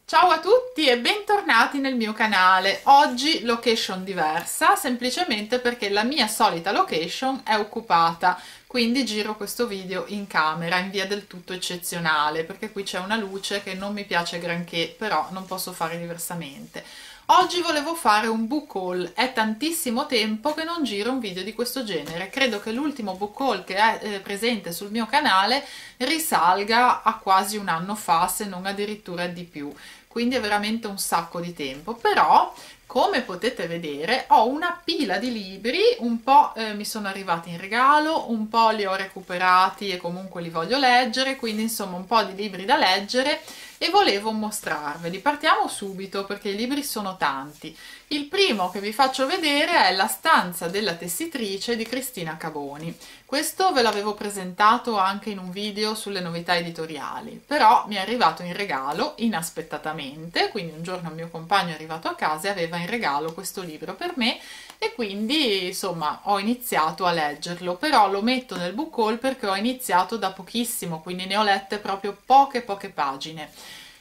Ciao a tutti e bentornati nel mio canale. Oggi location diversa, semplicemente perché la mia solita location è occupata, quindi giro questo video in camera in via del tutto eccezionale, perché qui c'è una luce che non mi piace granché, però non posso fare diversamente. Oggi volevo fare un book haul, è tantissimo tempo che non giro un video di questo genere, credo che l'ultimo book haul che è presente sul mio canale risalga a quasi un anno fa, se non addirittura di più, quindi è veramente un sacco di tempo. Però come potete vedere ho una pila di libri, un po' mi sono arrivati in regalo, un po' li ho recuperati e comunque li voglio leggere, quindi insomma un po' di libri da leggere e volevo mostrarveli. Partiamo subito perché i libri sono tanti. Il primo che vi faccio vedere è La stanza della tessitrice di Cristina Caboni. Questo ve l'avevo presentato anche in un video sulle novità editoriali, però mi è arrivato in regalo inaspettatamente, quindi un giorno il mio compagno è arrivato a casa e aveva in regalo questo libro per me e quindi insomma ho iniziato a leggerlo, però lo metto nel book haul perché ho iniziato da pochissimo, quindi ne ho lette proprio poche pagine.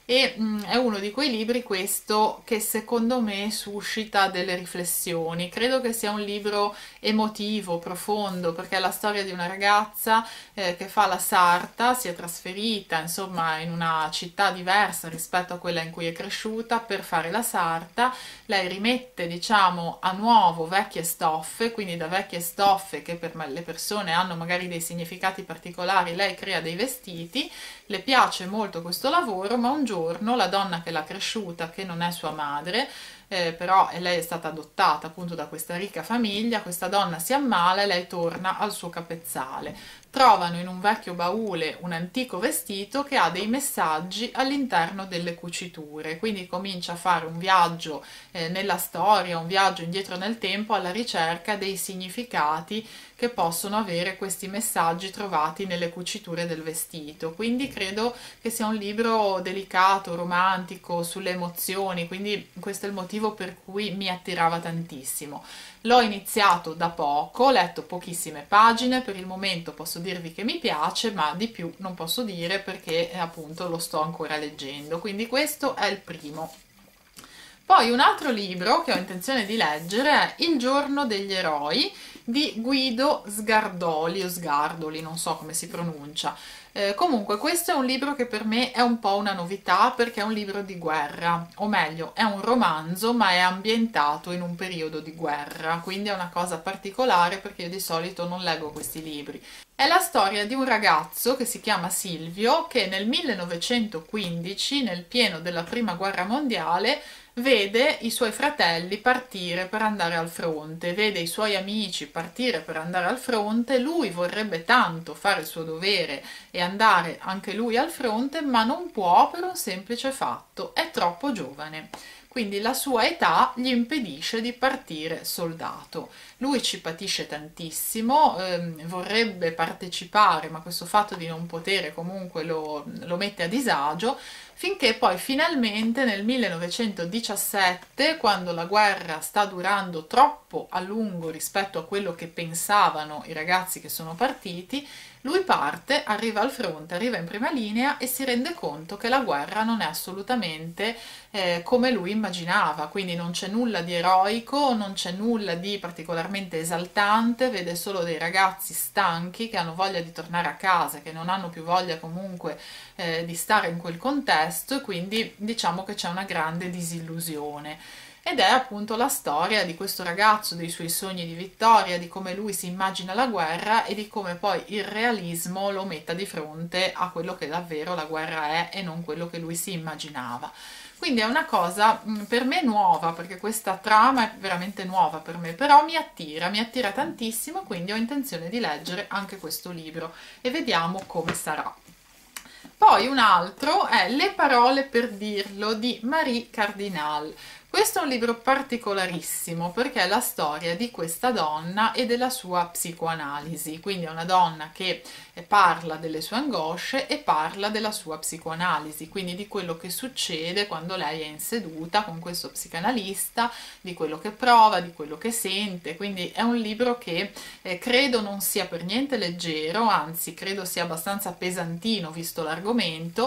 E è uno di quei libri questo che secondo me suscita delle riflessioni. Credo che sia un libro emotivo, profondo, perché è la storia di una ragazza che fa la sarta, si è trasferita insomma in una città diversa rispetto a quella in cui è cresciuta per fare la sarta. Lei rimette diciamo a nuovo vecchie stoffe, quindi da vecchie stoffe che per le persone hanno magari dei significati particolari, lei crea dei vestiti. Le piace molto questo lavoro, ma un giorno la donna che l'ha cresciuta, che non è sua madre, però lei è stata adottata appunto da questa ricca famiglia, questa donna si ammala e lei torna al suo capezzale. Trovano in un vecchio baule un antico vestito che ha dei messaggi all'interno delle cuciture, quindi comincia a fare un viaggio nella storia, un viaggio indietro nel tempo alla ricerca dei significati che possono avere questi messaggi trovati nelle cuciture del vestito. Quindi credo che sia un libro delicato, romantico, sulle emozioni, quindi questo è il motivo per cui mi attirava tantissimo. L'ho iniziato da poco, ho letto pochissime pagine, per il momento posso dirvi che mi piace, ma di più non posso dire perché appunto lo sto ancora leggendo, quindi questo è il primo. Poi un altro libro che ho intenzione di leggere è Il giorno degli eroi di Guido Sgardoli o Sgardoli, non so come si pronuncia. Comunque questo è un libro che per me è un po' una novità perché è un libro di guerra, o meglio è un romanzo ma è ambientato in un periodo di guerra, quindi è una cosa particolare perché io di solito non leggo questi libri. È la storia di un ragazzo che si chiama Silvio che nel 1915, nel pieno della prima guerra mondiale, vede i suoi fratelli partire per andare al fronte, vede i suoi amici partire per andare al fronte, lui vorrebbe tanto fare il suo dovere e andare anche lui al fronte, ma non può per un semplice fatto, è troppo giovane. Quindi la sua età gli impedisce di partire soldato. Lui ci patisce tantissimo, vorrebbe partecipare, ma questo fatto di non potere comunque lo mette a disagio, finché poi finalmente nel 1917, quando la guerra sta durando troppo a lungo rispetto a quello che pensavano i ragazzi che sono partiti, lui parte, arriva al fronte, arriva in prima linea e si rende conto che la guerra non è assolutamente come lui immaginava, quindi non c'è nulla di eroico, non c'è nulla di particolarmente esaltante, vede solo dei ragazzi stanchi che hanno voglia di tornare a casa, che non hanno più voglia comunque di stare in quel contesto e quindi diciamo che c'è una grande disillusione. Ed è appunto la storia di questo ragazzo, dei suoi sogni di vittoria, di come lui si immagina la guerra e di come poi il realismo lo metta di fronte a quello che davvero la guerra è e non quello che lui si immaginava. Quindi è una cosa per me nuova, perché questa trama è veramente nuova per me, però mi attira tantissimo, quindi ho intenzione di leggere anche questo libro e vediamo come sarà. Poi un altro è Le parole per dirlo di Marie Cardinal. Questo è un libro particolarissimo perché è la storia di questa donna e della sua psicoanalisi, quindi è una donna che parla delle sue angosce e parla della sua psicoanalisi, quindi di quello che succede quando lei è in seduta con questo psicanalista, di quello che prova, di quello che sente, quindi è un libro che credo non sia per niente leggero, anzi credo sia abbastanza pesantino visto l'argomento,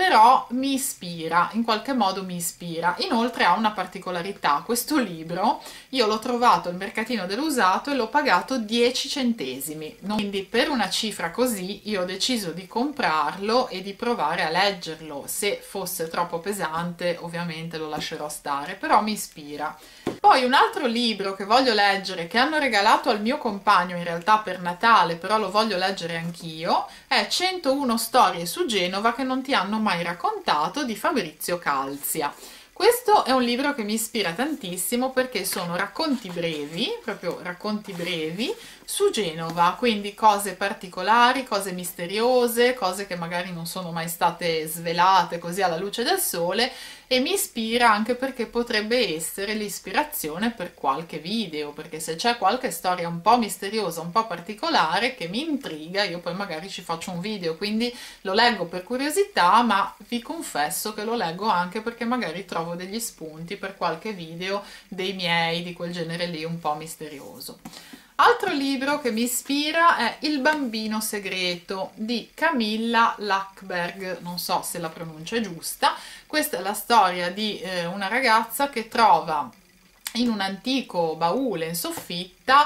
però mi ispira, in qualche modo mi ispira. Inoltre ha una particolarità: questo libro io l'ho trovato al mercatino dell'usato e l'ho pagato 10 centesimi, quindi per una cifra così io ho deciso di comprarlo e di provare a leggerlo. Se fosse troppo pesante ovviamente lo lascerò stare, però mi ispira. Poi un altro libro che voglio leggere, che hanno regalato al mio compagno in realtà per Natale, però lo voglio leggere anch'io, è 101 storie su Genova che non ti hanno mai raccontato, di Fabrizio Calzia. Questo è un libro che mi ispira tantissimo perché sono racconti brevi, proprio racconti brevi, su Genova, quindi cose particolari, cose misteriose, cose che magari non sono mai state svelate così alla luce del sole, e mi ispira anche perché potrebbe essere l'ispirazione per qualche video, perché se c'è qualche storia un po' misteriosa, un po' particolare che mi intriga, io poi magari ci faccio un video, quindi lo leggo per curiosità, ma vi confesso che lo leggo anche perché magari trovo degli spunti per qualche video dei miei di quel genere lì un po' misterioso. Altro libro che mi ispira è Il bambino segreto di Camilla Lackberg, non so se la pronuncia è giusta. Questa è la storia di una ragazza che trova in un antico baule in soffitta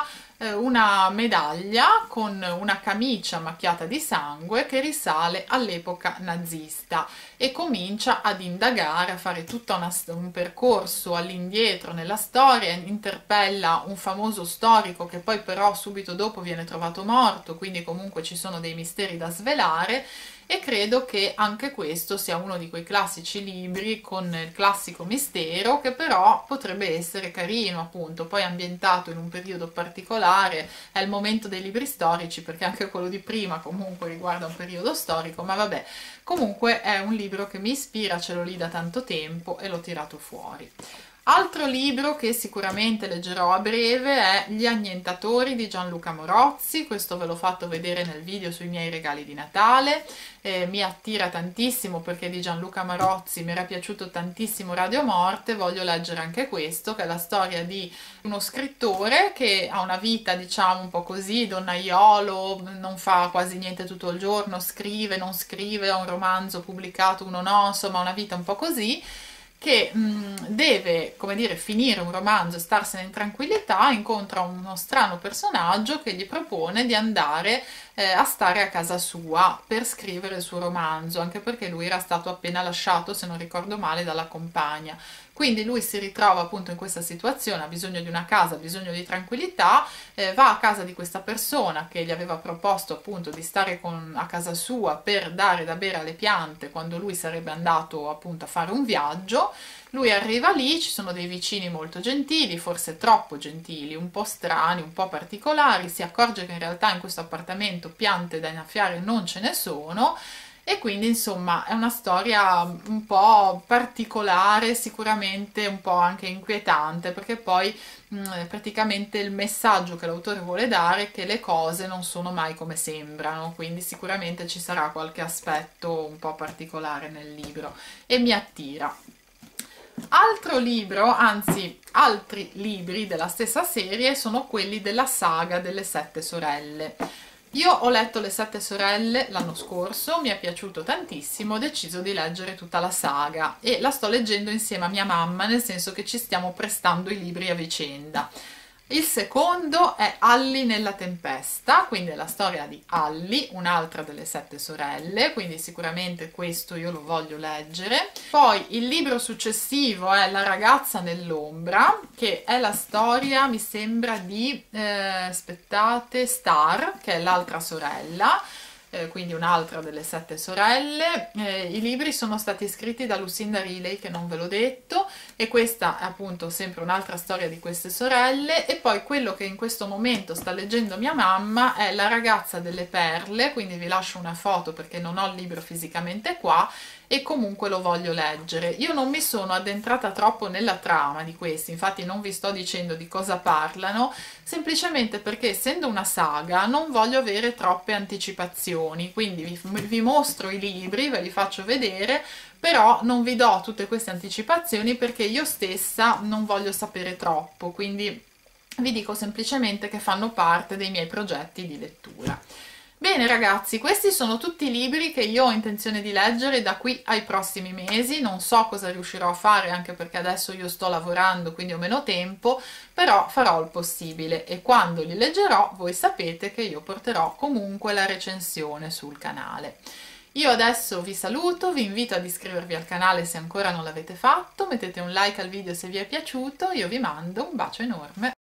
una medaglia con una camicia macchiata di sangue che risale all'epoca nazista, e comincia ad indagare, a fare tutto un percorso all'indietro nella storia, interpella un famoso storico che poi però subito dopo viene trovato morto, quindi comunque ci sono dei misteri da svelare. E credo che anche questo sia uno di quei classici libri con il classico mistero, che però potrebbe essere carino, appunto, poi ambientato in un periodo particolare. È il momento dei libri storici, perché anche quello di prima comunque riguarda un periodo storico, ma vabbè, comunque è un libro che mi ispira, ce l'ho lì da tanto tempo e l'ho tirato fuori. Altro libro che sicuramente leggerò a breve è Gli annientatori di Gianluca Morozzi. Questo ve l'ho fatto vedere nel video sui miei regali di Natale. Mi attira tantissimo perché di Gianluca Morozzi mi era piaciuto tantissimo Radio Morte. Voglio leggere anche questo, che è la storia di uno scrittore che ha una vita, diciamo, un po' così, donnaiolo, non fa quasi niente tutto il giorno, scrive, non scrive, ha un romanzo pubblicato, uno no, insomma una vita un po' così, che deve, come dire, finire un romanzo e starsene in tranquillità. Incontra uno strano personaggio che gli propone di andare a stare a casa sua per scrivere il suo romanzo, anche perché lui era stato appena lasciato, se non ricordo male, dalla compagna. Quindi lui si ritrova appunto in questa situazione, ha bisogno di una casa, ha bisogno di tranquillità, va a casa di questa persona che gli aveva proposto appunto di stare a casa sua per dare da bere alle piante quando lui sarebbe andato appunto a fare un viaggio. Lui arriva lì, ci sono dei vicini molto gentili, forse troppo gentili, un po' strani, un po' particolari, si accorge che in realtà in questo appartamento piante da innaffiare non ce ne sono. E quindi insomma è una storia un po' particolare, sicuramente un po' anche inquietante, perché poi praticamente il messaggio che l'autore vuole dare è che le cose non sono mai come sembrano, quindi sicuramente ci sarà qualche aspetto un po' particolare nel libro e mi attira. Altro libro, anzi altri libri della stessa serie, sono quelli della saga delle Sette Sorelle. Io ho letto Le Sette Sorelle l'anno scorso, mi è piaciuto tantissimo, ho deciso di leggere tutta la saga e la sto leggendo insieme a mia mamma, nel senso che ci stiamo prestando i libri a vicenda. Il secondo è Alli nella tempesta, quindi è la storia di Alli, un'altra delle Sette Sorelle, quindi sicuramente questo io lo voglio leggere. Poi il libro successivo è La ragazza nell'ombra, che è la storia, mi sembra, di, aspettate, Star, che è l'altra sorella, quindi un'altra delle Sette Sorelle. I libri sono stati scritti da Lucinda Riley, che non ve l'ho detto, e questa è appunto sempre un'altra storia di queste sorelle. E poi quello che in questo momento sta leggendo mia mamma è La ragazza delle perle, quindi vi lascio una foto perché non ho il libro fisicamente qua e comunque lo voglio leggere. Io non mi sono addentrata troppo nella trama di questi, infatti non vi sto dicendo di cosa parlano, semplicemente perché essendo una saga non voglio avere troppe anticipazioni, quindi vi mostro i libri, ve li faccio vedere, però non vi do tutte queste anticipazioni perché io stessa non voglio sapere troppo, quindi vi dico semplicemente che fanno parte dei miei progetti di lettura. Bene ragazzi, questi sono tutti i libri che io ho intenzione di leggere da qui ai prossimi mesi. Non so cosa riuscirò a fare, anche perché adesso io sto lavorando, quindi ho meno tempo, però farò il possibile e quando li leggerò voi sapete che io porterò comunque la recensione sul canale. Io adesso vi saluto, vi invito ad iscrivervi al canale se ancora non l'avete fatto, mettete un like al video se vi è piaciuto, io vi mando un bacio enorme.